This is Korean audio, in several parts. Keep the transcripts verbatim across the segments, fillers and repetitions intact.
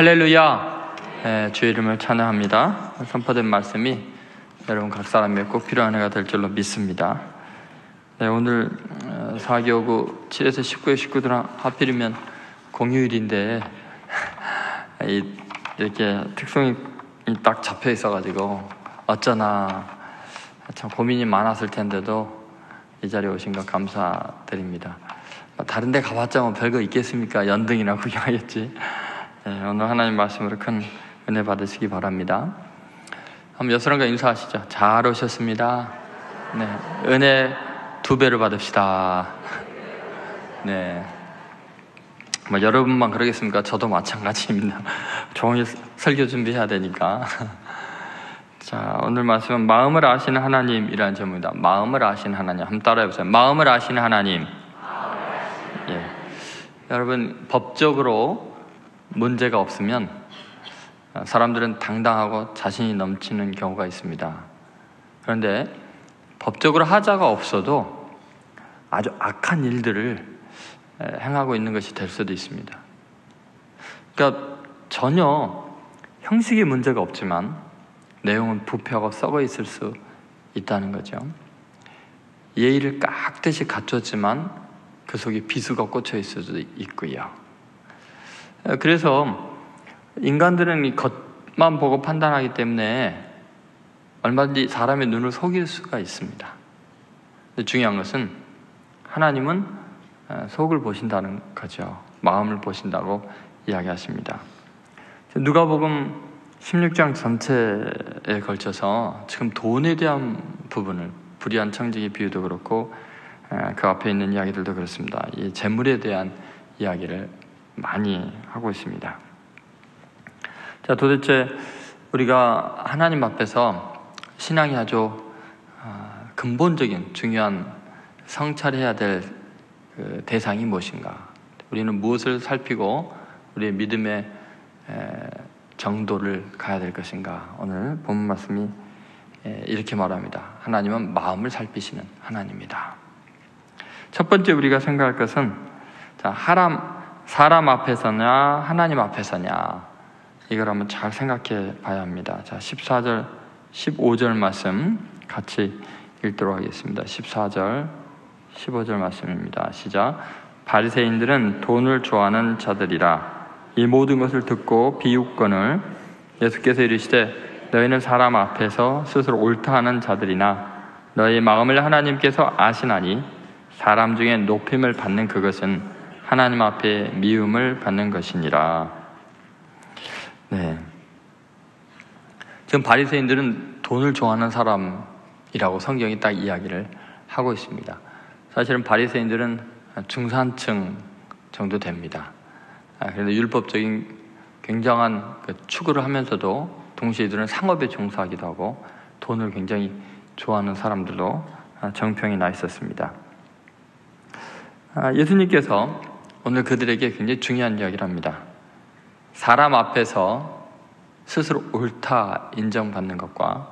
할렐루야. 네, 주의 이름을 찬양합니다. 선포된 말씀이 여러분 각 사람에게 꼭 필요한 해가 될 줄로 믿습니다. 네, 오늘 사기오구 칠에서 십구에 십구들은 하필이면 공휴일인데 이렇게 특성이 딱 잡혀 있어가지고 어쩌나 참 고민이 많았을 텐데도 이 자리에 오신 것 감사드립니다. 다른 데 가봤자 뭐 별거 있겠습니까? 연등이나 구경하겠지. 네, 오늘 하나님 말씀으로 큰 은혜 받으시기 바랍니다. 한번 여러분과 인사하시죠. 잘 오셨습니다. 네, 은혜 두 배로 받읍시다. 네, 뭐 여러분만 그러겠습니까? 저도 마찬가지입니다. 종일 설교 준비해야 되니까. 자, 오늘 말씀은 마음을 아시는 하나님이라는 제목입니다. 마음을 아시는 하나님. 한번 따라해보세요. 마음을 아시는 하나님. 예. 여러분, 법적으로 문제가 없으면 사람들은 당당하고 자신이 넘치는 경우가 있습니다. 그런데 법적으로 하자가 없어도 아주 악한 일들을 행하고 있는 것이 될 수도 있습니다. 그러니까 전혀 형식이 문제가 없지만 내용은 부패하고 썩어 있을 수 있다는 거죠. 예의를 깍듯이 갖췄지만 그 속에 비수가 꽂혀 있을 수도 있고요. 그래서 인간들은 이 겉만 보고 판단하기 때문에 얼마든지 사람의 눈을 속일 수가 있습니다. 근데 중요한 것은 하나님은 속을 보신다는 거죠. 마음을 보신다고 이야기하십니다. 누가복음 십육 장 전체에 걸쳐서 지금 돈에 대한 부분을, 불의한 청지기 비유도 그렇고 그 앞에 있는 이야기들도 그렇습니다. 이 재물에 대한 이야기를 많이 하고 있습니다. 자, 도대체 우리가 하나님 앞에서 신앙이 아주 근본적인 중요한 성찰해야 될 그 대상이 무엇인가? 우리는 무엇을 살피고 우리의 믿음의 정도를 가야 될 것인가? 오늘 본문 말씀이 이렇게 말합니다. 하나님은 마음을 살피시는 하나님이다. 첫 번째 우리가 생각할 것은 자, 하람, 사람 앞에서냐 하나님 앞에서냐, 이걸 한번 잘 생각해 봐야 합니다. 자, 십사 절 십오 절 말씀 같이 읽도록 하겠습니다. 십사 절 십오 절 말씀입니다. 시작. 바리새인들은 돈을 좋아하는 자들이라. 이 모든 것을 듣고 비웃거늘 예수께서 이르시되 너희는 사람 앞에서 스스로 옳다 하는 자들이나 너희 마음을 하나님께서 아시나니 사람 중에 높임을 받는 그것은 하나님 앞에 미움을 받는 것이니라. 네. 지금 바리새인들은 돈을 좋아하는 사람이라고 성경이 딱 이야기를 하고 있습니다. 사실은 바리새인들은 중산층 정도 됩니다. 그런데 율법적인 굉장한 그 추구를 하면서도 동시에 이들은 상업에 종사하기도 하고 돈을 굉장히 좋아하는 사람들로 정평이 나 있었습니다. 예수님께서 오늘 그들에게 굉장히 중요한 이야기를 합니다. 사람 앞에서 스스로 옳다 인정받는 것과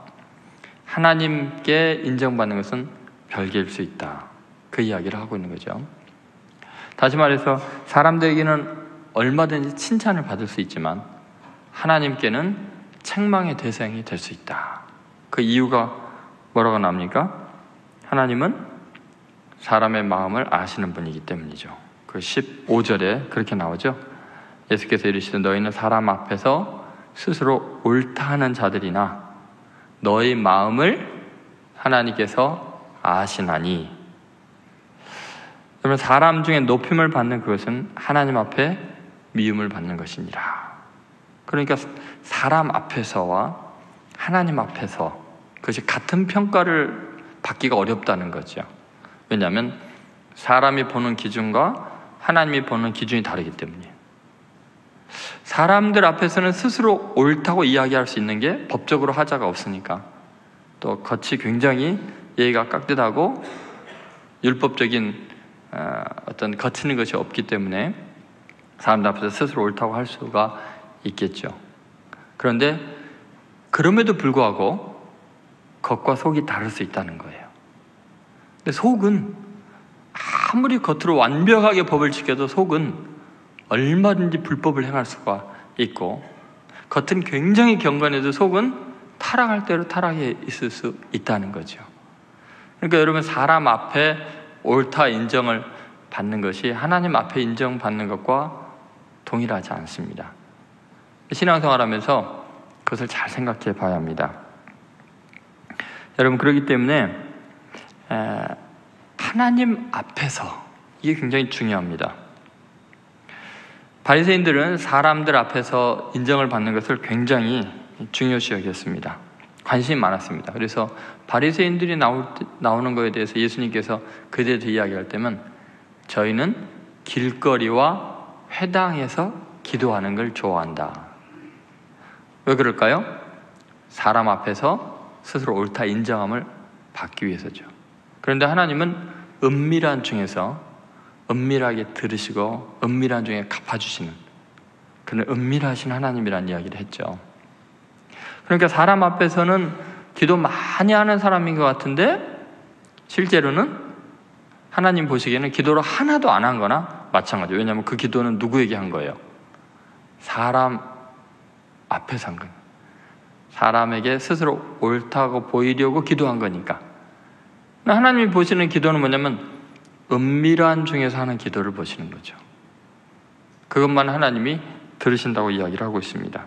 하나님께 인정받는 것은 별개일 수 있다. 그 이야기를 하고 있는 거죠. 다시 말해서 사람들에게는 얼마든지 칭찬을 받을 수 있지만 하나님께는 책망의 대상이 될 수 있다. 그 이유가 뭐라고 나옵니까? 하나님은 사람의 마음을 아시는 분이기 때문이죠. 그 십오 절에 그렇게 나오죠. 예수께서 이르시되 너희는 사람 앞에서 스스로 옳다 하는 자들이나 너희 마음을 하나님께서 아시나니. 그러면 사람 중에 높임을 받는 그것은 하나님 앞에 미움을 받는 것이니라. 그러니까 사람 앞에서와 하나님 앞에서 그것이 같은 평가를 받기가 어렵다는 거죠. 왜냐하면 사람이 보는 기준과 하나님이 보는 기준이 다르기 때문이에요. 사람들 앞에서는 스스로 옳다고 이야기할 수 있는 게 법적으로 하자가 없으니까, 또 겉이 굉장히 예의가 깍듯하고 율법적인 어떤 거치는 것이 없기 때문에 사람들 앞에서 스스로 옳다고 할 수가 있겠죠. 그런데 그럼에도 불구하고 겉과 속이 다를 수 있다는 거예요. 근데 속은 아무리 겉으로 완벽하게 법을 지켜도 속은 얼마든지 불법을 행할 수가 있고, 겉은 굉장히 경건해도 속은 타락할 대로 타락해 있을 수 있다는 거죠. 그러니까 여러분, 사람 앞에 옳다 인정을 받는 것이 하나님 앞에 인정받는 것과 동일하지 않습니다. 신앙생활하면서 그것을 잘 생각해 봐야 합니다. 여러분, 그렇기 때문에 하나님 앞에서, 이게 굉장히 중요합니다. 바리새인들은 사람들 앞에서 인정을 받는 것을 굉장히 중요시 여겼습니다. 관심이 많았습니다. 그래서 바리새인들이 나올 때, 나오는 것에 대해서 예수님께서 그들에 대해 이야기할 때면 저희는 길거리와 회당에서 기도하는 걸 좋아한다. 왜 그럴까요? 사람 앞에서 스스로 옳다 인정함을 받기 위해서죠. 그런데 하나님은 은밀한 중에서 은밀하게 들으시고 은밀한 중에 갚아주시는 그는 은밀하신 하나님이라는 이야기를 했죠. 그러니까 사람 앞에서는 기도 많이 하는 사람인 것 같은데 실제로는 하나님 보시기에는 기도를 하나도 안 한 거나 마찬가지예요. 왜냐하면 그 기도는 누구에게 한 거예요? 사람 앞에서 한 거예요. 사람에게 스스로 옳다고 보이려고 기도한 거니까. 하나님이 보시는 기도는 뭐냐면 은밀한 중에서 하는 기도를 보시는 거죠. 그것만 하나님이 들으신다고 이야기를 하고 있습니다.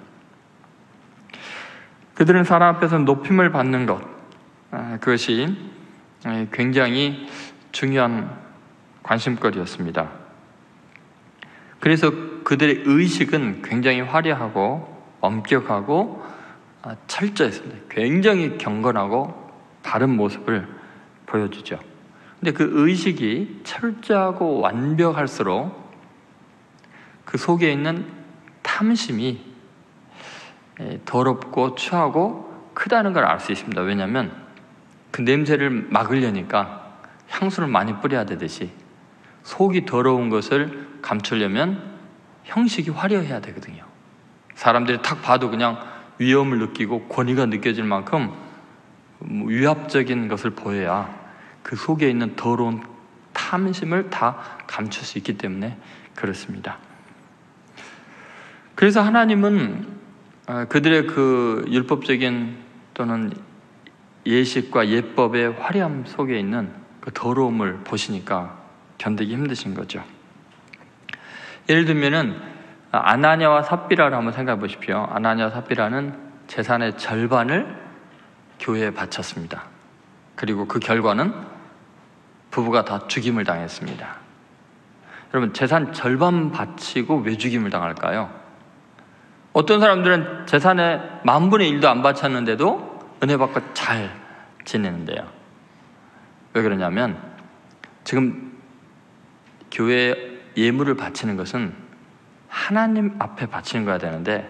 그들은 사람 앞에서 높임을 받는 것, 그것이 굉장히 중요한 관심거리였습니다. 그래서 그들의 의식은 굉장히 화려하고 엄격하고 철저했습니다. 굉장히 경건하고 바른 모습을 보여주죠. 근데 그 의식이 철저하고 완벽할수록 그 속에 있는 탐심이 더럽고 추하고 크다는 걸 알 수 있습니다. 왜냐하면 그 냄새를 막으려니까 향수를 많이 뿌려야 되듯이 속이 더러운 것을 감추려면 형식이 화려해야 되거든요. 사람들이 딱 봐도 그냥 위험을 느끼고 권위가 느껴질 만큼 위압적인 것을 보여야 그 속에 있는 더러운 탐심을 다 감출 수 있기 때문에 그렇습니다. 그래서 하나님은 그들의 그 율법적인 또는 예식과 예법의 화려함 속에 있는 그 더러움을 보시니까 견디기 힘드신 거죠. 예를 들면은 아나니아와 삽비라를 한번 생각해 보십시오. 아나니아와 삽비라는 재산의 절반을 교회에 바쳤습니다. 그리고 그 결과는 부부가 다 죽임을 당했습니다. 여러분, 재산 절반 바치고 왜 죽임을 당할까요? 어떤 사람들은 재산의 만분의 일도 안 바쳤는데도 은혜 받고 잘 지내는데요. 왜 그러냐면 지금 교회에 예물을 바치는 것은 하나님 앞에 바치는 거야 되는데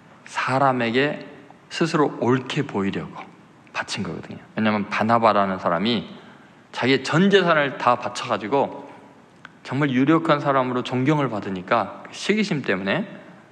사람에게 스스로 옳게 보이려고 바친 거거든요. 왜냐하면 바나바라는 사람이 자기의 전 재산을 다 바쳐가지고 정말 유력한 사람으로 존경을 받으니까 시기심 때문에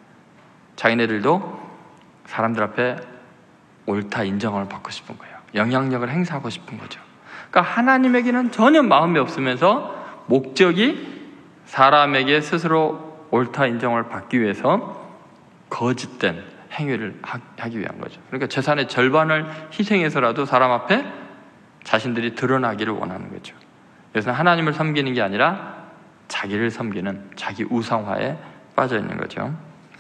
자기네들도 사람들 앞에 옳다 인정을 받고 싶은 거예요. 영향력을 행사하고 싶은 거죠. 그러니까 하나님에게는 전혀 마음이 없으면서 목적이 사람에게 스스로 옳다 인정을 받기 위해서 거짓된 행위를 하기 위한 거죠. 그러니까 재산의 절반을 희생해서라도 사람 앞에 자신들이 드러나기를 원하는 거죠. 그래서 하나님을 섬기는 게 아니라 자기를 섬기는 자기 우상화에 빠져 있는 거죠.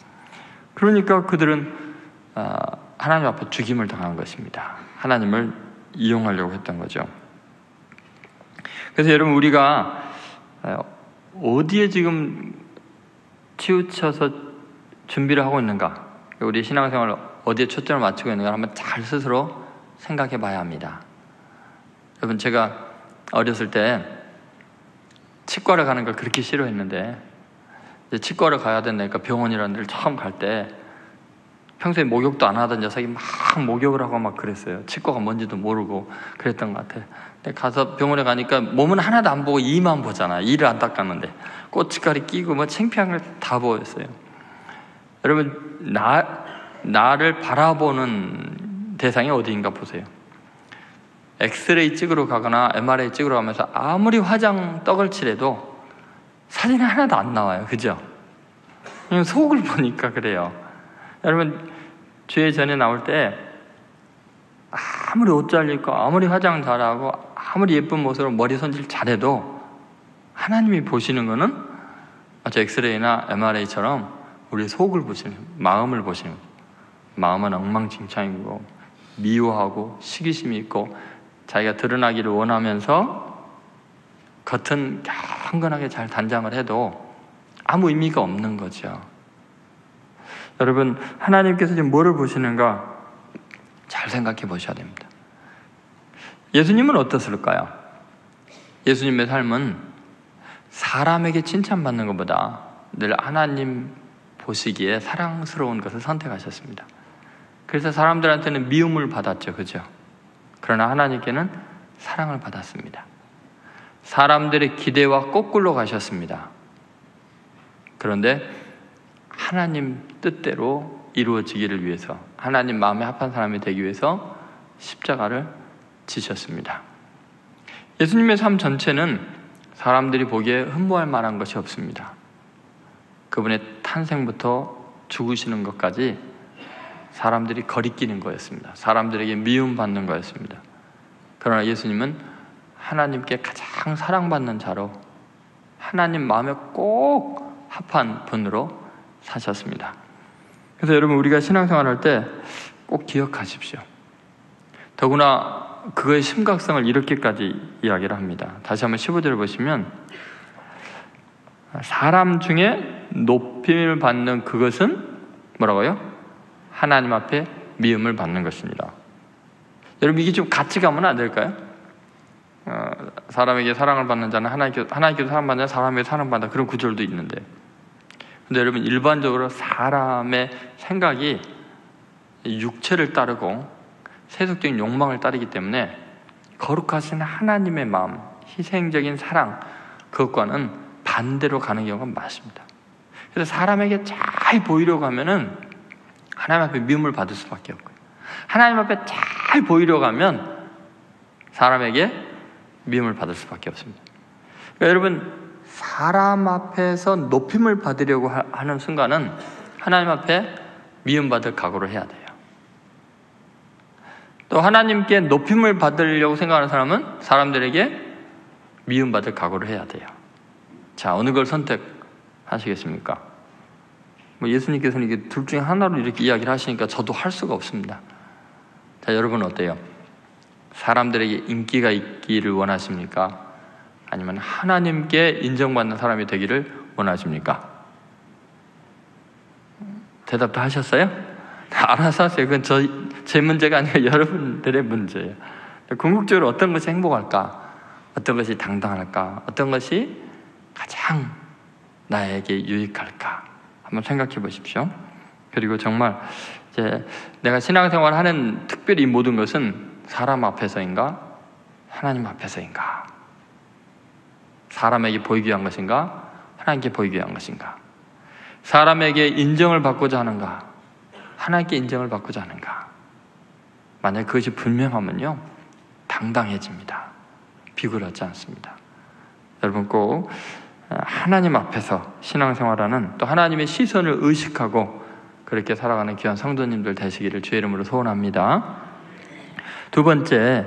그러니까 그들은 하나님 앞에 죽임을 당한 것입니다. 하나님을 이용하려고 했던 거죠. 그래서 여러분, 우리가 어디에 지금 치우쳐서 준비를 하고 있는가, 우리 신앙생활을 어디에 초점을 맞추고 있는가 한번 잘 스스로 생각해 봐야 합니다. 여러분, 제가 어렸을 때 치과를 가는 걸 그렇게 싫어했는데 이제 치과를 가야 된다니까 병원이라는 데를 처음 갈 때 평소에 목욕도 안 하던 녀석이 막 목욕을 하고 막 그랬어요. 치과가 뭔지도 모르고 그랬던 것 같아요. 근데 가서 병원에 가니까 몸은 하나도 안 보고 이만 보잖아. 이를 안 닦았는데 고춧가루 끼고 뭐 창피한 걸 다 보였어요. 여러분, 나, 나를 바라보는 대상이 어디인가 보세요. 엑스레이 찍으러 가거나 엠알아이 찍으러 가면서 아무리 화장 떡을 칠해도 사진이 하나도 안 나와요. 그죠? 그냥 속을 보니까 그래요. 여러분, 주의 전에 나올 때 아무리 옷 잘 입고 아무리 화장 잘하고 아무리 예쁜 모습으로 머리 손질 잘해도 하나님이 보시는 거는 마치 엑스레이나 엠알에이처럼 우리 속을 보시는, 마음을 보시는 거예요. 마음은 엉망진창이고 미워하고 시기심이 있고 자기가 드러나기를 원하면서 겉은 경건하게 잘 단장을 해도 아무 의미가 없는 거죠. 여러분, 하나님께서 지금 뭐를 보시는가 잘 생각해 보셔야 됩니다. 예수님은 어떻을까요? 예수님의 삶은 사람에게 칭찬받는 것보다 늘 하나님 보시기에 사랑스러운 것을 선택하셨습니다. 그래서 사람들한테는 미움을 받았죠. 그죠? 그러나 하나님께는 사랑을 받았습니다. 사람들의 기대와 거꾸로 가셨습니다. 그런데 하나님 뜻대로 이루어지기를 위해서, 하나님 마음에 합한 사람이 되기 위해서 십자가를 지셨습니다. 예수님의 삶 전체는 사람들이 보기에 흠모할 만한 것이 없습니다. 그분의 탄생부터 죽으시는 것까지 사람들이 거리끼는 거였습니다. 사람들에게 미움받는 거였습니다. 그러나 예수님은 하나님께 가장 사랑받는 자로 하나님 마음에 꼭 합한 분으로 사셨습니다. 그래서 여러분, 우리가 신앙생활할 때 꼭 기억하십시오. 더구나 그거의 심각성을 이렇게까지 이야기를 합니다. 다시 한번 십오 절을 보시면, 사람 중에 높임을 받는 그것은 뭐라고요? 하나님 앞에 미움을 받는 것입니다. 여러분, 이게 좀 같이 가면 안 될까요? 어, 사람에게 사랑을 받는 자는 하나님께, 하나님께서 사랑받는 자는 사람에게 사랑받는 그런 구절도 있는데, 근데 여러분, 일반적으로 사람의 생각이 육체를 따르고 세속적인 욕망을 따르기 때문에 거룩하신 하나님의 마음, 희생적인 사랑, 그것과는 반대로 가는 경우가 많습니다. 그래서 사람에게 잘 보이려고 하면은 하나님 앞에 미움을 받을 수밖에 없고요. 하나님 앞에 잘 보이려고 하면 사람에게 미움을 받을 수밖에 없습니다. 그러니까 여러분, 사람 앞에서 높임을 받으려고 하는 순간은 하나님 앞에 미움받을 각오를 해야 돼요. 또 하나님께 높임을 받으려고 생각하는 사람은 사람들에게 미움받을 각오를 해야 돼요. 자, 어느 걸 선택하시겠습니까? 뭐 예수님께서는 이게 둘 중에 하나로 이렇게 이야기를 하시니까 저도 할 수가 없습니다. 자, 여러분은 어때요? 사람들에게 인기가 있기를 원하십니까? 아니면 하나님께 인정받는 사람이 되기를 원하십니까? 대답도 하셨어요? 알아서 하세요. 그건 저, 제 문제가 아니라 여러분들의 문제예요. 궁극적으로 어떤 것이 행복할까? 어떤 것이 당당할까? 어떤 것이 가장 나에게 유익할까? 한번 생각해 보십시오. 그리고 정말 이제 내가 신앙생활을 하는 특별히 이 모든 것은 사람 앞에서인가? 하나님 앞에서인가? 사람에게 보이기 위한 것인가? 하나님께 보이기 위한 것인가? 사람에게 인정을 받고자 하는가? 하나님께 인정을 받고자 하는가? 만약 그것이 분명하면요, 당당해집니다. 비굴하지 않습니다. 여러분, 꼭 하나님 앞에서 신앙생활하는, 또 하나님의 시선을 의식하고 그렇게 살아가는 귀한 성도님들 되시기를 주의 이름으로 소원합니다. 두 번째,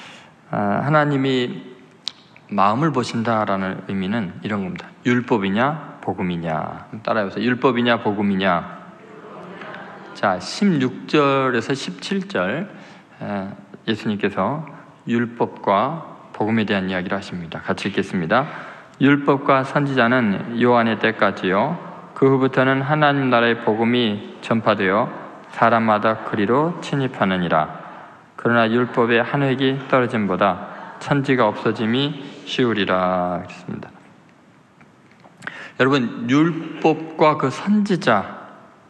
하나님이 마음을 보신다라는 의미는 이런 겁니다. 율법이냐 복음이냐. 따라해보세요. 율법이냐 복음이냐. 자, 십육 절에서 십칠 절 예수님께서 율법과 복음에 대한 이야기를 하십니다. 같이 읽겠습니다. 율법과 선지자는 요한의 때까지요, 그 후부터는 하나님 나라의 복음이 전파되어 사람마다 그리로 침입하느니라. 그러나 율법의 한 획이 떨어짐보다 천지가 없어짐이 쉬우리라. 그랬습니다. 여러분, 율법과 그 선지자,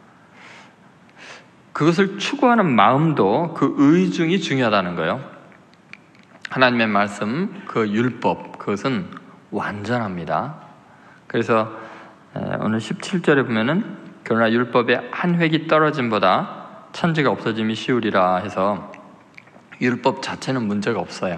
그것을 추구하는 마음도 그 의중이 중요하다는 거예요. 하나님의 말씀, 그 율법, 그것은 완전합니다. 그래서 오늘 십칠 절에 보면은, 그러나 율법의 한 획이 떨어짐보다 천지가 없어짐이 쉬우리라 해서 율법 자체는 문제가 없어요.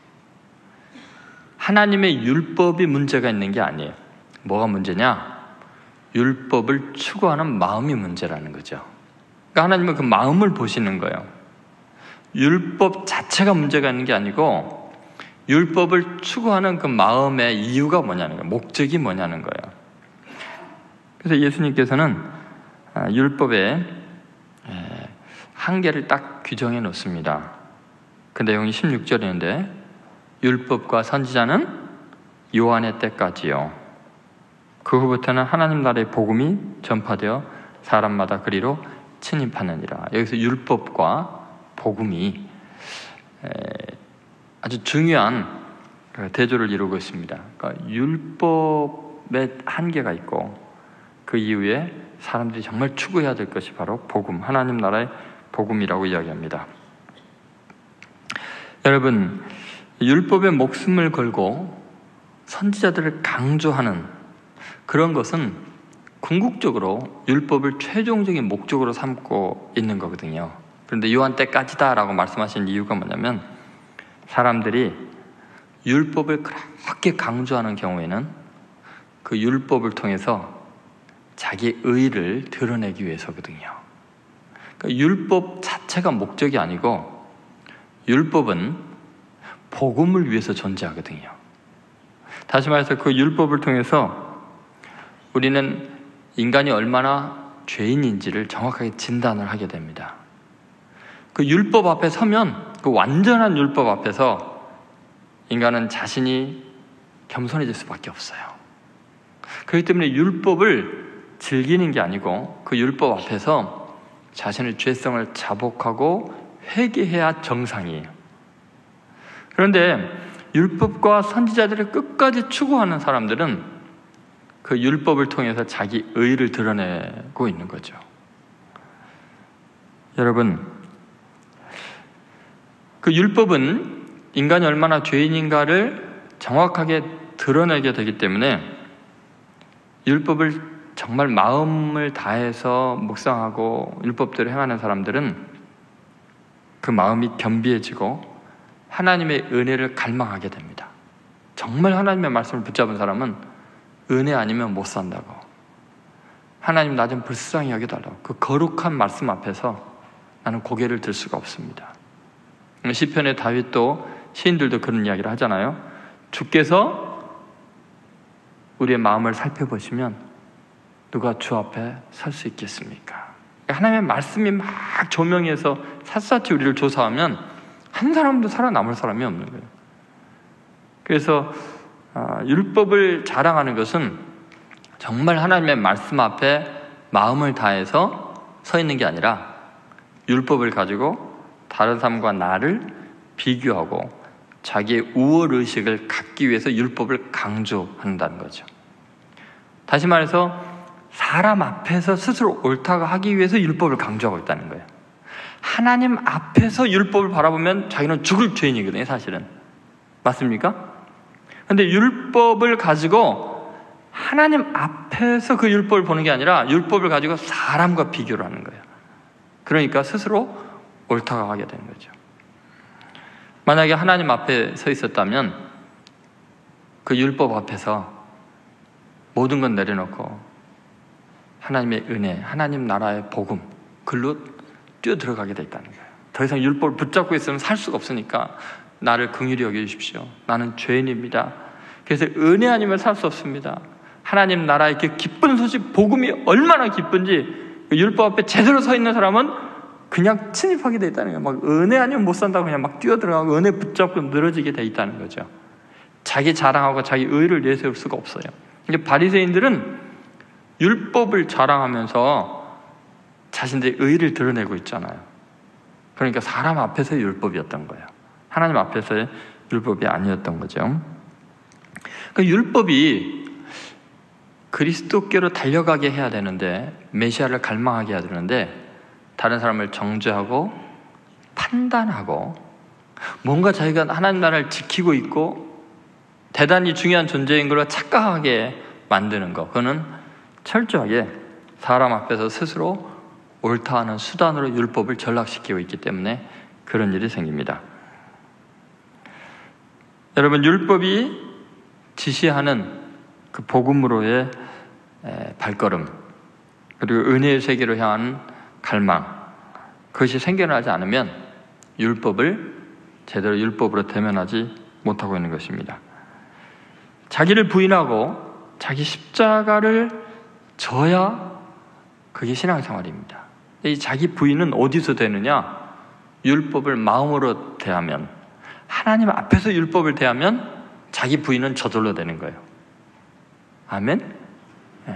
하나님의 율법이 문제가 있는 게 아니에요. 뭐가 문제냐? 율법을 추구하는 마음이 문제라는 거죠. 그러니까 하나님은 그 마음을 보시는 거예요. 율법 자체가 문제가 있는 게 아니고 율법을 추구하는 그 마음의 이유가 뭐냐는 거예요. 목적이 뭐냐는 거예요. 그래서 예수님께서는 율법의 한계를 딱 규정해 놓습니다. 그 내용이 십육 절인데 율법과 선지자는 요한의 때까지요. 그 후부터는 하나님 나라의 복음이 전파되어 사람마다 그리로 침입하느니라. 여기서 율법과 복음이 아주 중요한 대조를 이루고 있습니다. 그러니까 율법의 한계가 있고 그 이후에 사람들이 정말 추구해야 될 것이 바로 복음, 하나님 나라의 복음이라고 이야기합니다. 여러분, 율법에 목숨을 걸고 선지자들을 강조하는 그런 것은 궁극적으로 율법을 최종적인 목적으로 삼고 있는 거거든요. 그런데 요한 때까지다라고 말씀하신 이유가 뭐냐면 사람들이 율법을 그렇게 강조하는 경우에는 그 율법을 통해서 자기 의를 드러내기 위해서거든요. 그러니까 율법 자체가 목적이 아니고 율법은 복음을 위해서 존재하거든요. 다시 말해서 그 율법을 통해서 우리는 인간이 얼마나 죄인인지를 정확하게 진단을 하게 됩니다. 그 율법 앞에 서면 그 완전한 율법 앞에서 인간은 자신이 겸손해질 수밖에 없어요. 그렇기 때문에 율법을 즐기는 게 아니고 그 율법 앞에서 자신의 죄성을 자복하고 회개해야 정상이에요. 그런데 율법과 선지자들을 끝까지 추구하는 사람들은 그 율법을 통해서 자기 의를 드러내고 있는 거죠. 여러분, 그 율법은 인간이 얼마나 죄인인가를 정확하게 드러내게 되기 때문에 율법을 정말 마음을 다해서 묵상하고 율법대로 행하는 사람들은 그 마음이 겸비해지고 하나님의 은혜를 갈망하게 됩니다. 정말 하나님의 말씀을 붙잡은 사람은 은혜 아니면 못 산다고, 하나님 나 좀 불쌍히 여겨달라고, 그 거룩한 말씀 앞에서 나는 고개를 들 수가 없습니다. 시편의 다윗도 시인들도 그런 이야기를 하잖아요. 주께서 우리의 마음을 살펴보시면 누가 주 앞에 설 수 있겠습니까? 하나님의 말씀이 막 조명해서 샅샅이 우리를 조사하면 한 사람도 살아남을 사람이 없는 거예요. 그래서 율법을 자랑하는 것은 정말 하나님의 말씀 앞에 마음을 다해서 서 있는 게 아니라 율법을 가지고 다른 사람과 나를 비교하고 자기의 우월의식을 갖기 위해서 율법을 강조한다는 거죠. 다시 말해서 사람 앞에서 스스로 옳다고 하기 위해서 율법을 강조하고 있다는 거예요. 하나님 앞에서 율법을 바라보면 자기는 죽을 죄인이거든요, 사실은. 맞습니까? 그런데 율법을 가지고 하나님 앞에서 그 율법을 보는 게 아니라 율법을 가지고 사람과 비교를 하는 거예요. 그러니까 스스로 옳다고 하게 되는 거죠. 만약에 하나님 앞에 서 있었다면 그 율법 앞에서 모든 건 내려놓고 하나님의 은혜, 하나님 나라의 복음, 글로 뛰어 들어가게 돼 있다는 거예요. 더 이상 율법을 붙잡고 있으면 살 수가 없으니까 나를 긍휼히 여겨주십시오. 나는 죄인입니다. 그래서 은혜 아니면 살 수 없습니다. 하나님 나라의 그 기쁜 소식, 복음이 얼마나 기쁜지 율법 앞에 제대로 서 있는 사람은 그냥 침입하게 돼 있다는 거예요. 막 은혜 아니면 못 산다고 그냥 막 뛰어들어가고 은혜 붙잡고 늘어지게 돼 있다는 거죠. 자기 자랑하고 자기 의를 내세울 수가 없어요. 이게 바리새인들은 율법을 자랑하면서 자신들의 의를 드러내고 있잖아요. 그러니까 사람 앞에서의 율법이었던 거예요. 하나님 앞에서의 율법이 아니었던 거죠. 그러니까 율법이 그리스도께로 달려가게 해야 되는데, 메시아를 갈망하게 해야 되는데, 다른 사람을 정죄하고 판단하고 뭔가 자기가 하나님 나라를 지키고 있고 대단히 중요한 존재인 걸 착각하게 만드는 것, 그거는 철저하게 사람 앞에서 스스로 옳다 하는 수단으로 율법을 전락시키고 있기 때문에 그런 일이 생깁니다. 여러분, 율법이 지시하는 그 복음으로의 발걸음, 그리고 은혜의 세계로 향하는 갈망, 그것이 생겨나지 않으면 율법을 제대로 율법으로 대면하지 못하고 있는 것입니다. 자기를 부인하고 자기 십자가를 져야 그게 신앙생활입니다. 이 자기 부인은 어디서 되느냐? 율법을 마음으로 대하면, 하나님 앞에서 율법을 대하면 자기 부인은 저절로 되는 거예요. 아멘? 네.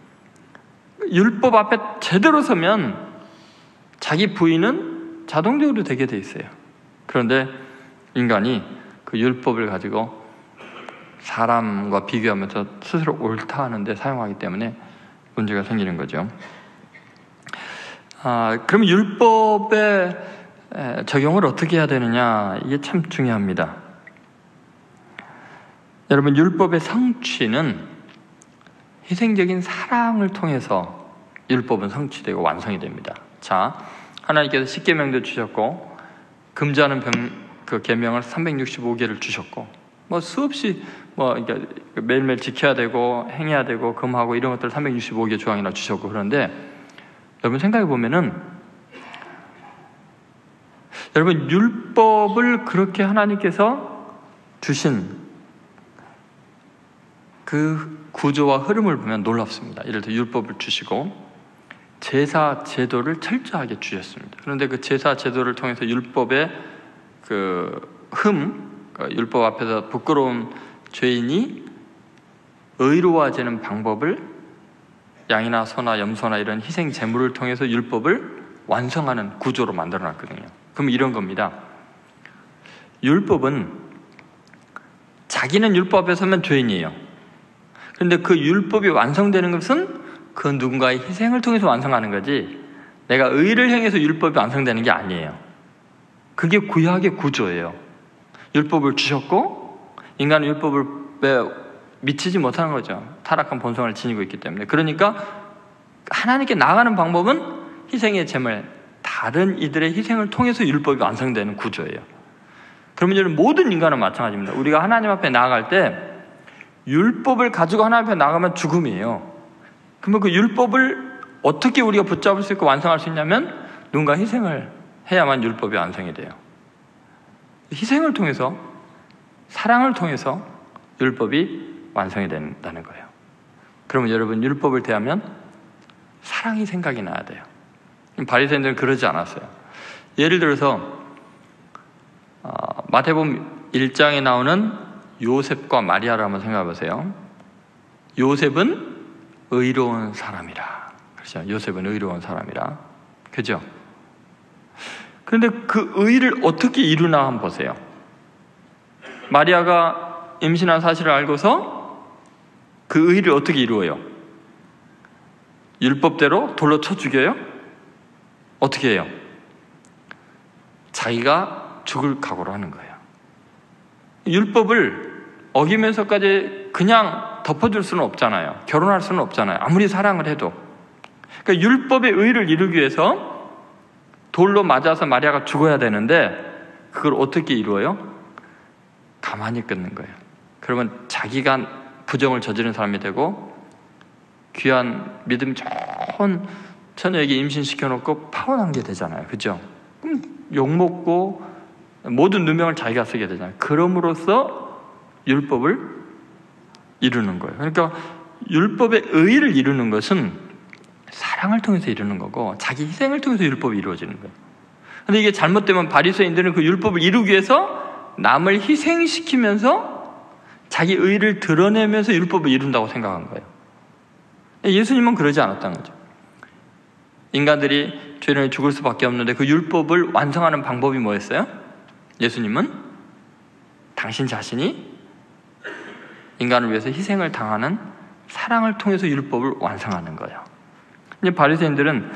율법 앞에 제대로 서면 자기 부인은 자동적으로 되게 돼 있어요. 그런데 인간이 그 율법을 가지고 사람과 비교하면서 스스로 옳다 하는데 사용하기 때문에 문제가 생기는 거죠. 아, 그럼 율법의 적용을 어떻게 해야 되느냐, 이게 참 중요합니다. 여러분, 율법의 성취는 희생적인 사랑을 통해서 율법은 성취되고 완성이 됩니다. 자, 하나님께서 십계명도 주셨고 금지하는 병, 그 계명을 삼백육십오 개를 주셨고 뭐 수없이 뭐 그러니까 매일매일 지켜야 되고 행해야 되고 금하고 이런 것들 삼백육십오 개 조항이나 주셨고, 그런데 여러분 생각해 보면은 여러분 율법을 그렇게 하나님께서 주신 그 구조와 흐름을 보면 놀랍습니다. 예를 들어 율법을 주시고 제사 제도를 철저하게 주셨습니다. 그런데 그 제사 제도를 통해서 율법의 그 흠, 그 율법 앞에서 부끄러운 죄인이 의로워지는 방법을 양이나 소나 염소나 이런 희생 제물을 통해서 율법을 완성하는 구조로 만들어놨거든요. 그럼 이런 겁니다. 율법은 자기는 율법 앞에 서면 죄인이에요. 그런데 그 율법이 완성되는 것은 그 누군가의 희생을 통해서 완성하는 거지, 내가 의를 행해서 율법이 완성되는 게 아니에요. 그게 구약의 구조예요. 율법을 주셨고 인간은 율법을 미치지 못하는 거죠. 타락한 본성을 지니고 있기 때문에. 그러니까 하나님께 나아가는 방법은 희생의 제물, 다른 이들의 희생을 통해서 율법이 완성되는 구조예요. 그러면 이제 모든 인간은 마찬가지입니다. 우리가 하나님 앞에 나아갈 때 율법을 가지고 하나님 앞에 나아가면 죽음이에요. 그러면 그 율법을 어떻게 우리가 붙잡을 수 있고 완성할 수 있냐면 누군가 희생을 해야만 율법이 완성이 돼요. 희생을 통해서, 사랑을 통해서 율법이 완성이 된다는 거예요. 그러면 여러분 율법을 대하면 사랑이 생각이 나야 돼요. 바리새인들은 그러지 않았어요. 예를 들어서 어, 마태복음 일 장에 나오는 요셉과 마리아를 한번 생각해 보세요. 요셉은 의로운 사람이라. 그렇죠? 요셉은 의로운 사람이라. 그죠? 그런데 그 의를 어떻게 이루나 한번 보세요. 마리아가 임신한 사실을 알고서 그 의를 어떻게 이루어요? 율법대로 돌로 쳐 죽여요? 어떻게 해요? 자기가 죽을 각오로 하는 거예요. 율법을 어기면서까지 그냥 덮어줄 수는 없잖아요. 결혼할 수는 없잖아요. 아무리 사랑을 해도. 그러니까 율법의 의를 이루기 위해서 돌로 맞아서 마리아가 죽어야 되는데 그걸 어떻게 이루어요? 가만히 끊는 거예요. 그러면 자기가 부정을 저지른 사람이 되고 귀한 믿음 좋은 처녀에게 임신시켜놓고 파혼한 게 되잖아요. 그죠? 그럼 욕먹고 모든 누명을 자기가 쓰게 되잖아요. 그럼으로써 율법을 이루는 거예요. 그러니까 율법의 의를 이루는 것은 사랑을 통해서 이루는 거고 자기 희생을 통해서 율법이 이루어지는 거예요. 그런데 이게 잘못되면 바리새인들은 그 율법을 이루기 위해서 남을 희생시키면서 자기 의를 드러내면서 율법을 이룬다고 생각한 거예요. 예수님은 그러지 않았다는 거죠. 인간들이 죄를 죽을 수밖에 없는데 그 율법을 완성하는 방법이 뭐였어요? 예수님은 당신 자신이 인간을 위해서 희생을 당하는 사랑을 통해서 율법을 완성하는 거예요. 이제 바리새인들은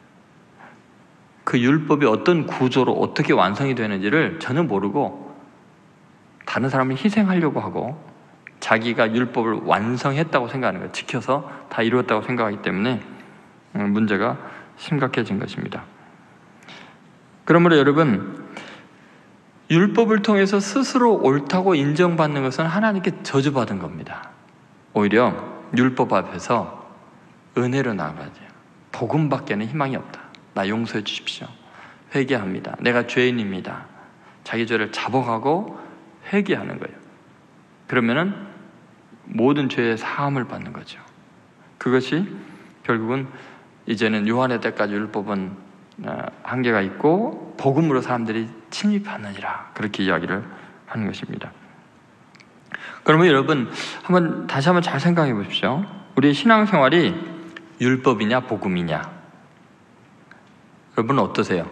그 율법이 어떤 구조로 어떻게 완성이 되는지를 전혀 모르고 다른 사람을 희생하려고 하고 자기가 율법을 완성했다고 생각하는 거예요. 지켜서 다 이루었다고 생각하기 때문에 문제가 심각해진 것입니다. 그러므로 여러분, 율법을 통해서 스스로 옳다고 인정받는 것은 하나님께 저주받은 겁니다. 오히려 율법 앞에서 은혜로 나아가야 돼요. 복음밖에는 희망이 없다. 나 용서해 주십시오. 회개합니다. 내가 죄인입니다. 자기 죄를 자복하고 회개하는 거예요. 그러면은 모든 죄의 사함을 받는 거죠. 그것이 결국은 이제는 요한의 때까지 율법은 한계가 있고 복음으로 사람들이 침입하느니라, 그렇게 이야기를 하는 것입니다. 그러면 여러분 한번 다시 한번 잘 생각해 보십시오. 우리의 신앙생활이 율법이냐 복음이냐, 여러분 어떠세요?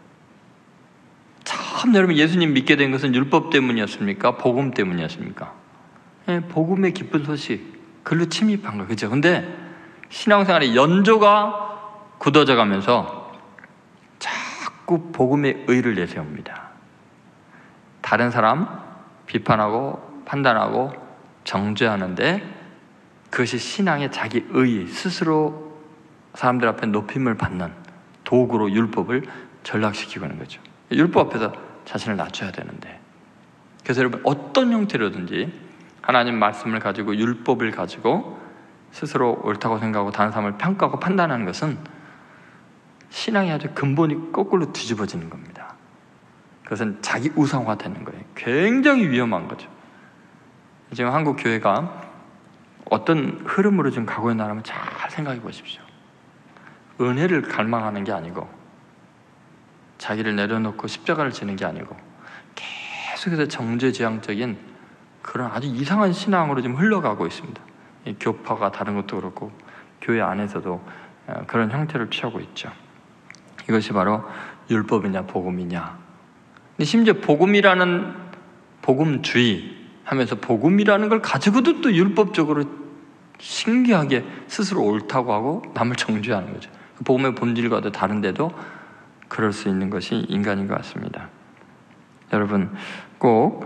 참 여러분 예수님 믿게 된 것은 율법 때문이었습니까? 복음 때문이었습니까? 예, 복음의 기쁜 소식, 그걸로 침입한 거예요. 그죠? 근데 신앙생활의 연조가 굳어져 가면서 자꾸 복음의 의를 내세웁니다. 다른 사람 비판하고 판단하고 정죄하는데 그것이 신앙의 자기 의, 스스로 사람들 앞에 높임을 받는 도구로 율법을 전락시키고 하는 거죠. 율법 앞에서 자신을 낮춰야 되는데, 그래서 여러분 어떤 형태로든지 하나님 말씀을 가지고 율법을 가지고 스스로 옳다고 생각하고 다른 사람을 평가하고 판단하는 것은 신앙이 아주 근본이 거꾸로 뒤집어지는 겁니다. 그것은 자기 우상화되는 거예요. 굉장히 위험한 거죠. 지금 한국 교회가 어떤 흐름으로 지금 가고 있나 하면 잘 생각해 보십시오. 은혜를 갈망하는 게 아니고 자기를 내려놓고 십자가를 지는 게 아니고 계속해서 정죄지향적인 그런 아주 이상한 신앙으로 지금 흘러가고 있습니다. 이 교파가 다른 것도 그렇고 교회 안에서도 그런 형태를 취하고 있죠. 이것이 바로 율법이냐 복음이냐. 근데 심지어 복음이라는 복음주의 하면서 복음이라는 걸 가지고도 또 율법적으로 신기하게 스스로 옳다고 하고 남을 정죄하는 거죠. 복음의 본질과도 다른데도 그럴 수 있는 것이 인간인 것 같습니다. 여러분 꼭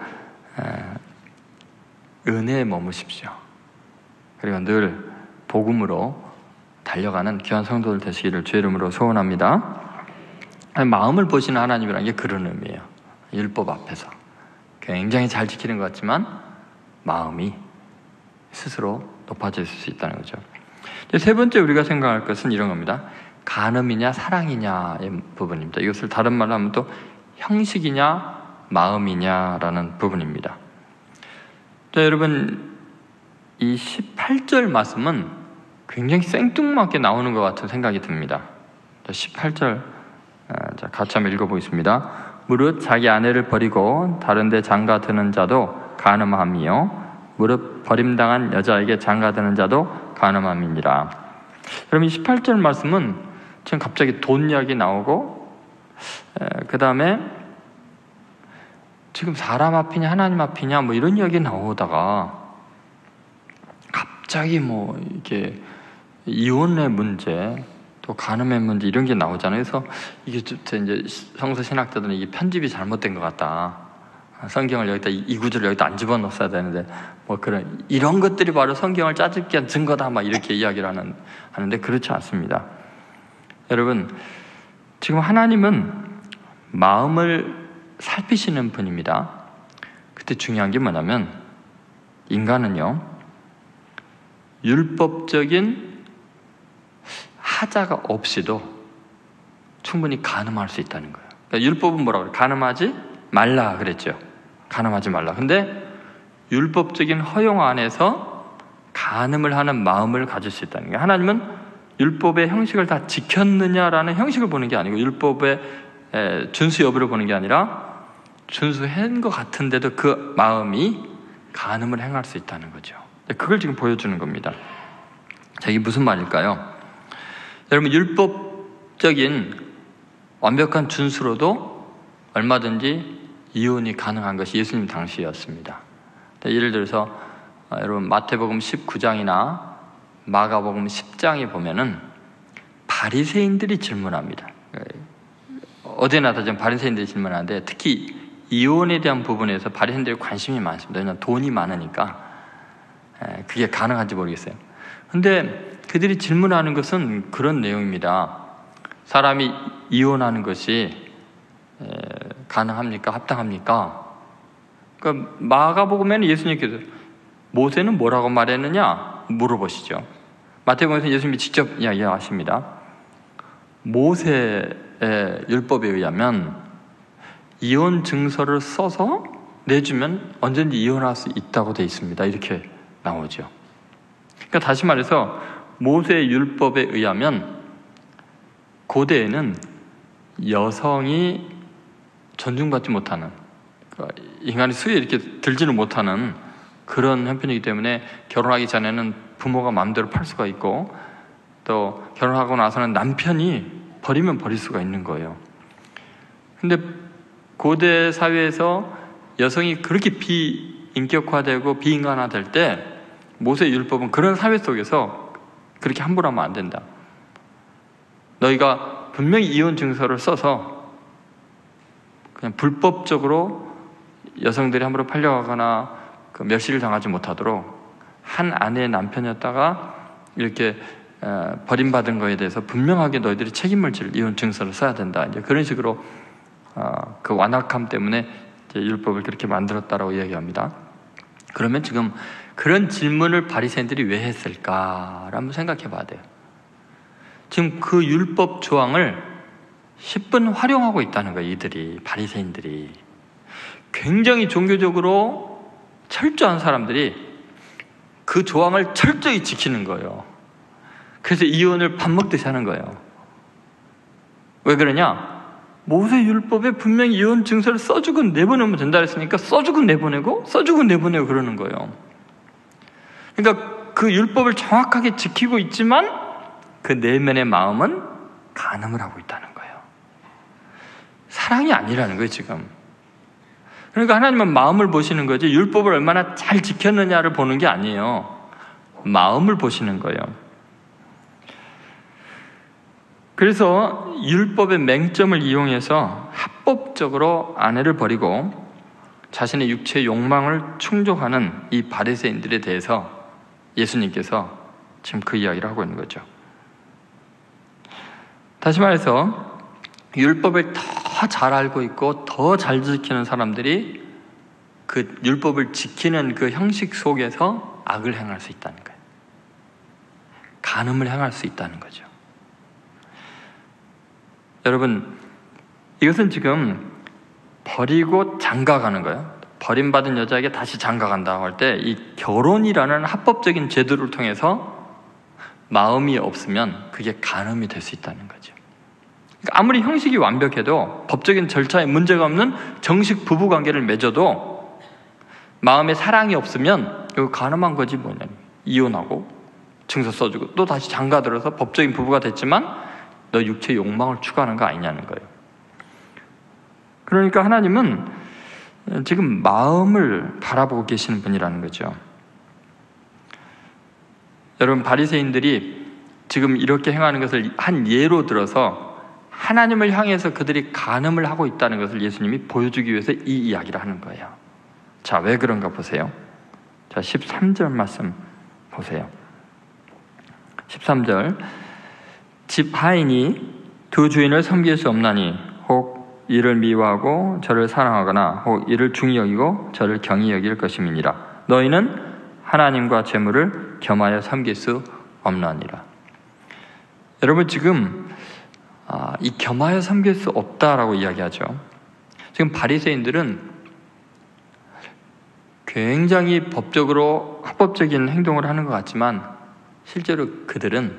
은혜에 머무십시오. 그리고 늘 복음으로 달려가는 귀한 성도들 되시기를 주의 이름으로 소원합니다. 마음을 보시는 하나님이라는 게 그런 의미예요. 율법 앞에서 굉장히 잘 지키는 것 같지만 마음이 스스로 높아져 있을 수 있다는 거죠. 세 번째 우리가 생각할 것은 이런 겁니다. 간음이냐 사랑이냐의 부분입니다. 이것을 다른 말로 하면 또 형식이냐 마음이냐라는 부분입니다. 자, 여러분 이 십팔 절 말씀은 굉장히 생뚱맞게 나오는 것 같은 생각이 듭니다. 십팔 절 자, 같이 한번 읽어보겠습니다. 무릇 자기 아내를 버리고 다른 데 장가드는 자도 간음함이요 무릇 버림당한 여자에게 장가드는 자도 간음함이니라. 그럼 이 십팔 절 말씀은 지금 갑자기 돈 이야기 나오고 그 다음에 지금 사람 앞이냐 하나님 앞이냐 뭐 이런 이야기 나오다가 갑자기 뭐 이게 이혼의 문제 또 간음의 문제 이런 게 나오잖아요. 그래서 이게 이제 성서 신학자들은 이게 편집이 잘못된 것 같다. 성경을 여기다 이 구절을 여기다 안 집어넣었어야 되는데 뭐 그런 이런 것들이 바로 성경을 짜집게 한 증거다 막 이렇게 이야기를 하는 하는데 그렇지 않습니다. 여러분 지금 하나님은 마음을 살피시는 분입니다. 그때 중요한 게 뭐냐면 인간은요 율법적인 하자가 없이도 충분히 간음할 수 있다는 거예요. 그러니까 율법은 뭐라고 그래요? 간음하지 말라 그랬죠. 간음하지 말라. 근데 율법적인 허용 안에서 간음을 하는 마음을 가질 수 있다는 거예요. 하나님은 율법의 형식을 다 지켰느냐라는 형식을 보는 게 아니고 율법의 준수 여부를 보는 게 아니라 준수한 것 같은데도 그 마음이 간음을 행할 수 있다는 거죠. 그걸 지금 보여주는 겁니다. 자, 이게 무슨 말일까요? 여러분 율법적인 완벽한 준수로도 얼마든지 이혼이 가능한 것이 예수님 당시였습니다. 예를 들어서 여러분 마태복음 십구 장이나 마가복음 십 장에 보면은 바리새인들이 질문합니다. 어디나 다 지금 바리새인들이 질문하는데 특히 이혼에 대한 부분에서 바리새인들이 관심이 많습니다. 왜냐하면 돈이 많으니까 그게 가능한지 모르겠어요. 근데 그들이 질문하는 것은 그런 내용입니다. 사람이 이혼하는 것이 가능합니까? 합당합니까? 그러니까 마가복음에는 예수님께서 모세는 뭐라고 말했느냐 물어보시죠. 마태복음에서 예수님이 직접 이야기하십니다. 모세 율법에 의하면 이혼 증서를 써서 내주면 언제든지 이혼할 수 있다고 되어 있습니다. 이렇게 나오죠. 그러니까 다시 말해서 모세의 율법에 의하면 고대에는 여성이 존중받지 못하는, 인간의 수에 이렇게 들지는 못하는 그런 형편이기 때문에 결혼하기 전에는 부모가 마음대로 팔 수가 있고, 또 결혼하고 나서는 남편이 버리면 버릴 수가 있는 거예요. 근데 고대 사회에서 여성이 그렇게 비인격화되고 비인간화될 때 모세 율법은 그런 사회 속에서 그렇게 함부로 하면 안 된다. 너희가 분명히 이혼 증서를 써서 그냥 불법적으로 여성들이 함부로 팔려가거나 그 멸시를 당하지 못하도록 한 아내의 남편이었다가 이렇게 버림받은 거에 대해서 분명하게 너희들이 책임을 질 이혼 증서를 써야 된다. 이제 그런 식으로 그 완악함 때문에 율법을 그렇게 만들었다라고 이야기합니다. 그러면 지금 그런 질문을 바리새인들이 왜 했을까를 한번 생각해 봐야 돼요. 지금 그 율법 조항을 십분 활용하고 있다는 거예요. 이들이, 바리새인들이. 굉장히 종교적으로 철저한 사람들이 그 조항을 철저히 지키는 거예요. 그래서 이혼을 밥 먹듯이 하는 거예요. 왜 그러냐? 모세 율법에 분명히 이혼 증서를 써주고 내보내면 된다 했으니까 써주고 내보내고 써주고 내보내고 그러는 거예요. 그러니까 그 율법을 정확하게 지키고 있지만 그 내면의 마음은 간음을 하고 있다는 거예요. 사랑이 아니라는 거예요, 지금. 그러니까 하나님은 마음을 보시는 거지 율법을 얼마나 잘 지켰느냐를 보는 게 아니에요. 마음을 보시는 거예요. 그래서 율법의 맹점을 이용해서 합법적으로 아내를 버리고 자신의 육체의 욕망을 충족하는 이 바리새인들에 대해서 예수님께서 지금 그 이야기를 하고 있는 거죠. 다시 말해서 율법을 더 잘 알고 있고 더 잘 지키는 사람들이 그 율법을 지키는 그 형식 속에서 악을 행할 수 있다는 거예요. 간음을 행할 수 있다는 거죠. 여러분, 이것은 지금 버리고 장가가는 거예요. 버림받은 여자에게 다시 장가간다고 할 때 이 결혼이라는 합법적인 제도를 통해서 마음이 없으면 그게 간음이 될 수 있다는 거죠. 그러니까 아무리 형식이 완벽해도 법적인 절차에 문제가 없는 정식 부부관계를 맺어도 마음에 사랑이 없으면 이거 간음한 거지 뭐냐. 이혼하고 증서 써주고 또 다시 장가들어서 법적인 부부가 됐지만 너 육체의 욕망을 추구하는 거 아니냐는 거예요. 그러니까 하나님은 지금 마음을 바라보고 계시는 분이라는 거죠. 여러분, 바리새인들이 지금 이렇게 행하는 것을 한 예로 들어서 하나님을 향해서 그들이 간음을 하고 있다는 것을 예수님이 보여주기 위해서 이 이야기를 하는 거예요. 자, 왜 그런가 보세요. 자, 십삼 절 말씀 보세요. 십삼 절, 집 하인이 두 주인을 섬길 수 없나니 혹 이를 미워하고 저를 사랑하거나 혹 이를 중히 여기고 저를 경히 여길 것임이니라. 너희는 하나님과 재물을 겸하여 섬길 수 없나니라. 여러분, 지금 아, 이 겸하여 섬길 수 없다라고 이야기하죠. 지금 바리새인들은 굉장히 법적으로 합법적인 행동을 하는 것 같지만 실제로 그들은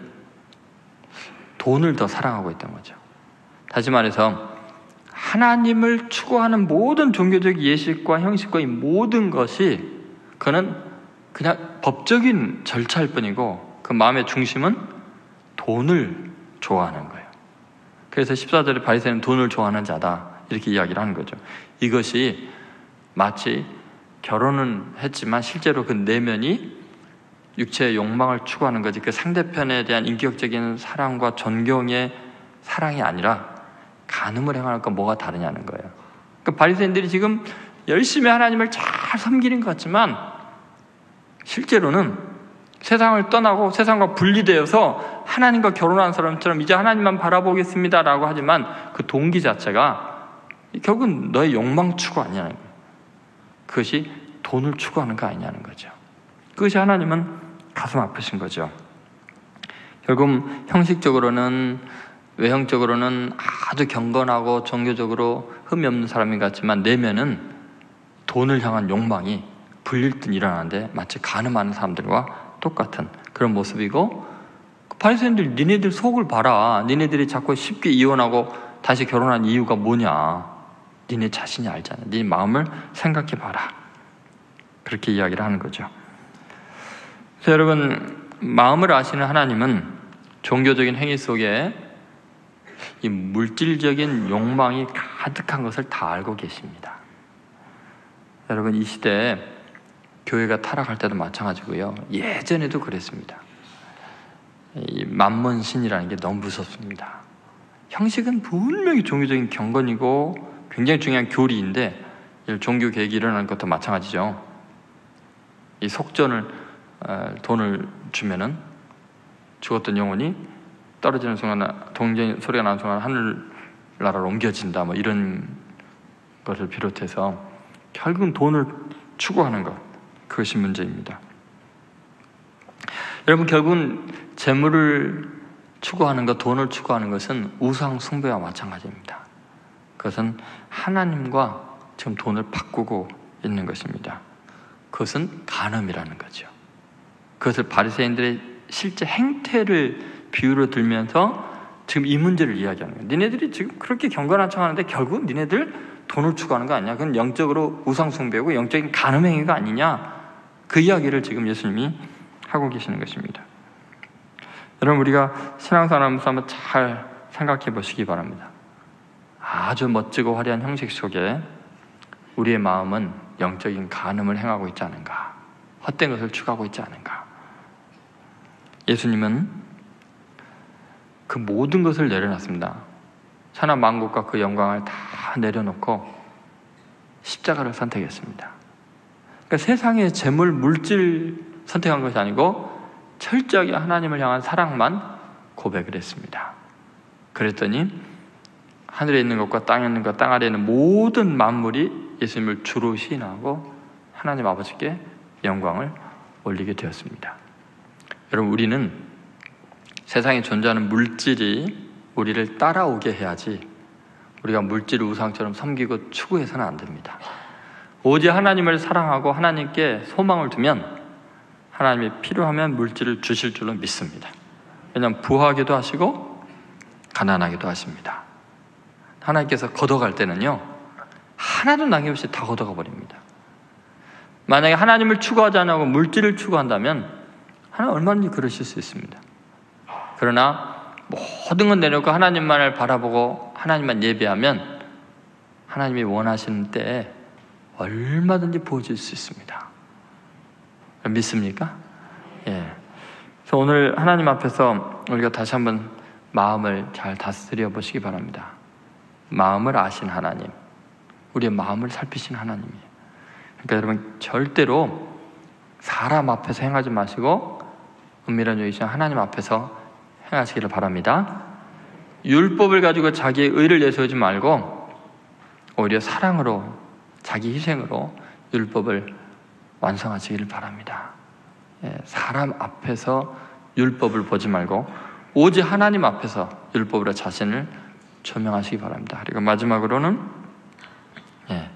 돈을 더 사랑하고 있던 거죠. 다시 말해서 하나님을 추구하는 모든 종교적 예식과 형식과 이 모든 것이 그는 그냥 법적인 절차일 뿐이고 그 마음의 중심은 돈을 좋아하는 거예요. 그래서 십사 절에 바리새인은 돈을 좋아하는 자다 이렇게 이야기를 하는 거죠. 이것이 마치 결혼은 했지만 실제로 그 내면이 육체의 욕망을 추구하는 거지 그 상대편에 대한 인격적인 사랑과 존경의 사랑이 아니라 간음을 행하는 건 뭐가 다르냐는 거예요. 그러니까 바리새인들이 지금 열심히 하나님을 잘 섬기는 것 같지만 실제로는 세상을 떠나고 세상과 분리되어서 하나님과 결혼한 사람처럼 이제 하나님만 바라보겠습니다라고 하지만 그 동기 자체가 결국은 너의 욕망 추구 아니냐는 거예요. 그것이 돈을 추구하는 거 아니냐는 거죠. 그것이 하나님은 가슴 아프신 거죠. 결국 형식적으로는 외형적으로는 아주 경건하고 종교적으로 흠이 없는 사람인 것 같지만 내면은 돈을 향한 욕망이 불릴 듯 일어나는데 마치 간음하는 사람들과 똑같은 그런 모습이고, 바리새인들 니네들 속을 봐라. 니네들이 자꾸 쉽게 이혼하고 다시 결혼한 이유가 뭐냐. 니네 자신이 알잖아. 네 마음을 생각해 봐라. 그렇게 이야기를 하는 거죠. 그래서 여러분, 마음을 아시는 하나님은 종교적인 행위 속에 이 물질적인 욕망이 가득한 것을 다 알고 계십니다. 여러분, 이 시대에 교회가 타락할 때도 마찬가지고요. 예전에도 그랬습니다. 이 만몬신이라는 게 너무 무섭습니다. 형식은 분명히 종교적인 경건이고 굉장히 중요한 교리인데, 종교 계획이 일어나는 것도 마찬가지죠. 이 속전을 돈을 주면은 죽었던 영혼이 떨어지는 순간, 동전 소리가 나는 순간 하늘나라로 옮겨진다, 뭐 이런 것을 비롯해서 결국은 돈을 추구하는 것, 그것이 문제입니다. 여러분, 결국은 재물을 추구하는 것, 돈을 추구하는 것은 우상 숭배와 마찬가지입니다. 그것은 하나님과 지금 돈을 바꾸고 있는 것입니다. 그것은 간음이라는 거죠. 그것을 바리새인들의 실제 행태를 비유로 들면서 지금 이 문제를 이야기하는 거예요. 니네들이 지금 그렇게 경건한 척하는데 결국 니네들 돈을 추구하는 거 아니냐? 그건 영적으로 우상 숭배고 영적인 간음 행위가 아니냐? 그 이야기를 지금 예수님이 하고 계시는 것입니다. 여러분, 우리가 신앙생활하면서 한번 잘 생각해 보시기 바랍니다. 아주 멋지고 화려한 형식 속에 우리의 마음은 영적인 간음을 행하고 있지 않은가? 헛된 것을 추구하고 있지 않은가? 예수님은 그 모든 것을 내려놨습니다. 천하 만국과 그 영광을 다 내려놓고 십자가를 선택했습니다. 그러니까 세상의 재물, 물질 선택한 것이 아니고 철저하게 하나님을 향한 사랑만 고백을 했습니다. 그랬더니 하늘에 있는 것과 땅에 있는 것, 땅 아래에 있는 모든 만물이 예수님을 주로 시인하고 하나님 아버지께 영광을 올리게 되었습니다. 여러분, 우리는 세상에 존재하는 물질이 우리를 따라오게 해야지 우리가 물질을 우상처럼 섬기고 추구해서는 안 됩니다. 오직 하나님을 사랑하고 하나님께 소망을 두면 하나님이 필요하면 물질을 주실 줄로 믿습니다. 왜냐하면 부하기도 하시고 가난하기도 하십니다. 하나님께서 걷어갈 때는요, 하나도 남김없이 다 걷어가 버립니다. 만약에 하나님을 추구하지 않고 물질을 추구한다면 하나님 얼마든지 그러실 수 있습니다. 그러나 모든 건 내놓고 하나님만을 바라보고 하나님만 예배하면 하나님이 원하시는 때에 얼마든지 부어질 수 있습니다. 믿습니까? 예. 그래서 오늘 하나님 앞에서 우리가 다시 한번 마음을 잘 다스려 보시기 바랍니다. 마음을 아신 하나님, 우리의 마음을 살피신 하나님이에요. 그러니까 여러분, 절대로 사람 앞에서 행하지 마시고 은밀한 여이신 하나님 앞에서 행하시기를 바랍니다. 율법을 가지고 자기의 의를 내세우지 말고 오히려 사랑으로, 자기 희생으로 율법을 완성하시기를 바랍니다. 예, 사람 앞에서 율법을 보지 말고 오직 하나님 앞에서 율법으로 자신을 조명하시기 바랍니다. 그리고 마지막으로는 예,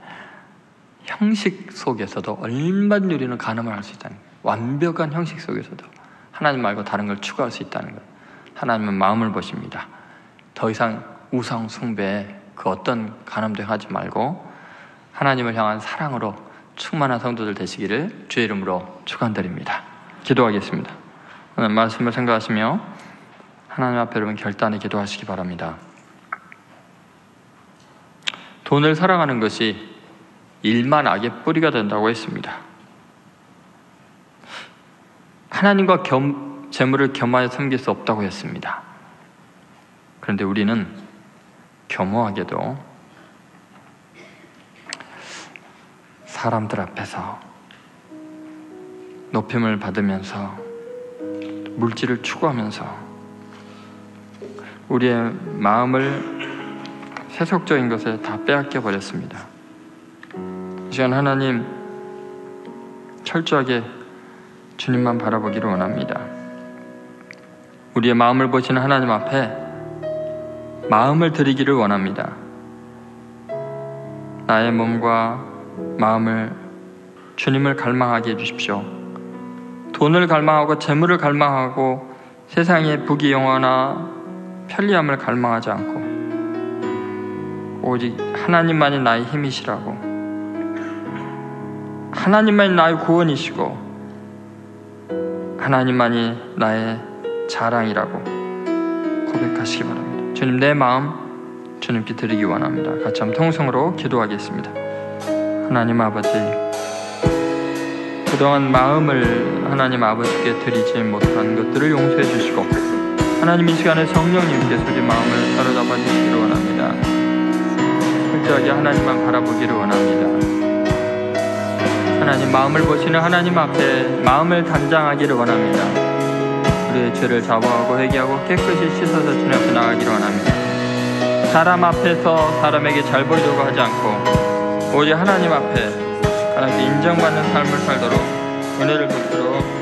형식 속에서도 얼마든지 우리는 간음을 할 수 있다는 거예요. 완벽한 형식 속에서도 하나님 말고 다른 걸 추구할 수 있다는 거예요. 하나님은 마음을 보십니다. 더 이상 우상 숭배에 그 어떤 간음도 하지 말고 하나님을 향한 사랑으로 충만한 성도들 되시기를 주의 이름으로 축원드립니다. 기도하겠습니다. 오늘 말씀을 생각하시며 하나님 앞에 여러분 결단에 기도하시기 바랍니다. 돈을 사랑하는 것이 일만 악의 뿌리가 된다고 했습니다. 하나님과 겸, 재물을 겸하여 섬길 수 없다고 했습니다. 그런데 우리는 겸허하게도 사람들 앞에서 높임을 받으면서 물질을 추구하면서 우리의 마음을 세속적인 것에 다 빼앗겨 버렸습니다. 이 시간 하나님 철저하게 주님만 바라보기를 원합니다. 우리의 마음을 보시는 하나님 앞에 마음을 드리기를 원합니다. 나의 몸과 마음을 주님을 갈망하게 해주십시오. 돈을 갈망하고 재물을 갈망하고 세상의 부귀영화나 편리함을 갈망하지 않고 오직 하나님만이 나의 힘이시라고, 하나님만이 나의 구원이시고 하나님만이 나의 자랑이라고 고백하시기 바랍니다. 주님, 내 마음 주님께 드리기 원합니다. 같이 한번 통성으로 기도하겠습니다. 하나님 아버지, 그동안 마음을 하나님 아버지께 드리지 못한 것들을 용서해 주시고 하나님 이 시간에 성령님께서 우리 마음을 사로잡아 주시기를 원합니다. 철저하게 하나님만 바라보기를 원합니다. 하나님 마음을 보시는 하나님 앞에 마음을 단장하기를 원합니다. 우리의 죄를 자부하고 회개하고 깨끗이 씻어서 주님 앞에 나가기를 원합니다. 사람 앞에서 사람에게 잘 보이려고 하지 않고 오직 하나님 앞에 하나님께 인정받는 삶을 살도록 은혜를 베풀어